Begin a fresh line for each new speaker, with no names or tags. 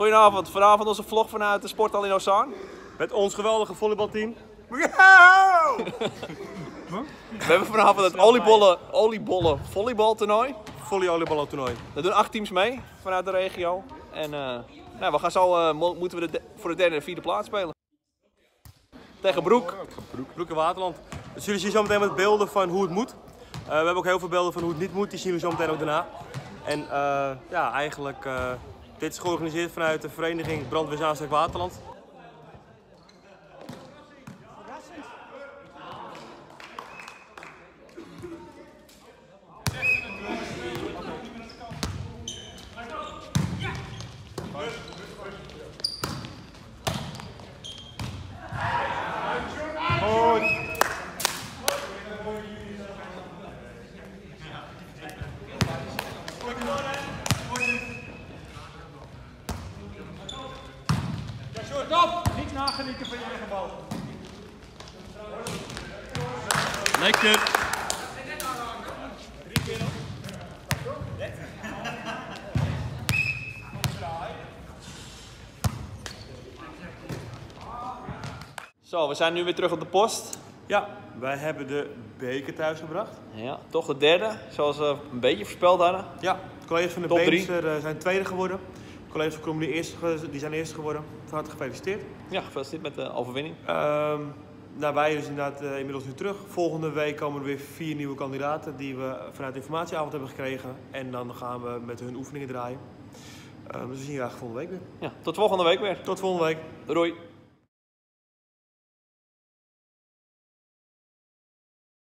Goedenavond, vanavond onze vlog vanuit de sporthal in Ozaan.
Met ons geweldige volleybalteam.
We hebben vanavond het oliebollen volleybaltoernooi.
Volley-olieballentoernooi.
Daar doen 8 teams mee vanuit de regio. En we gaan zo, moeten we voor de derde en vierde plaats spelen. Tegen Broek.
Broek in Waterland. Dus jullie zien zo meteen wat beelden van hoe het moet. We hebben ook heel veel beelden van hoe het niet moet. Die zien jullie zo meteen ook daarna. En ja, eigenlijk, dit is georganiseerd vanuit de vereniging Brandweer Zaanstreek Waterland.
Niet nagenieten van je eigen bal.
Lekker!
Zo, we zijn nu weer terug op de post.
Ja, wij hebben de beker thuis gebracht.
Ja, toch de derde, zoals we een beetje voorspeld hadden.
Ja, de collega's van de
Top 3.
Beemster zijn tweede geworden. De collega's van Krommenie die zijn eerste geworden. Van harte gefeliciteerd.
Ja, gefeliciteerd met de overwinning.
Nou, wij dus inderdaad inmiddels nu terug. Volgende week komen er weer 4 nieuwe kandidaten die we vanuit de informatieavond hebben gekregen. En dan gaan we met hun oefeningen draaien. Dus we zien je graag volgende week weer.
Ja, tot volgende week weer.
Tot volgende week.
Doei.